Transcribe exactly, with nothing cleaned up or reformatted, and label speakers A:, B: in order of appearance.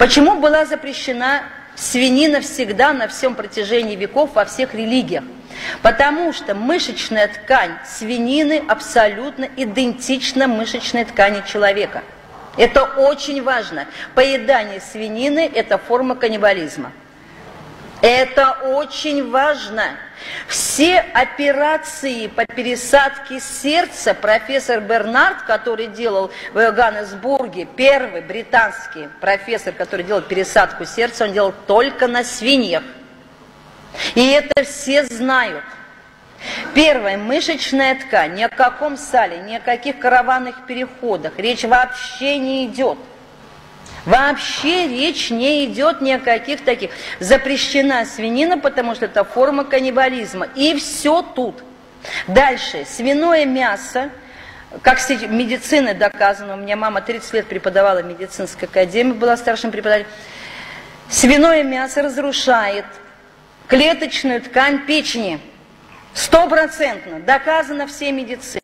A: Почему была запрещена свинина всегда на всем протяжении веков во всех религиях? Потому что мышечная ткань свинины абсолютно идентична мышечной ткани человека. Это очень важно. Поедание свинины – это форма каннибализма. Это очень важно. Все операции по пересадке сердца профессор Бернард, который делал в Йоханнесбурге, первый британский профессор, который делал пересадку сердца, он делал только на свиньях. И это все знают. Первое, мышечная ткань, ни о каком сале, ни о каких караванных переходах речь вообще не идет. Вообще речь не идет ни о каких таких. Запрещена свинина, потому что это форма каннибализма. И все тут. Дальше, свиное мясо, как медициной доказано, у меня мама тридцать лет преподавала в медицинской академии, была старшим преподавателем. Свиное мясо разрушает клеточную ткань печени. Стопроцентно. Доказано всей медициной.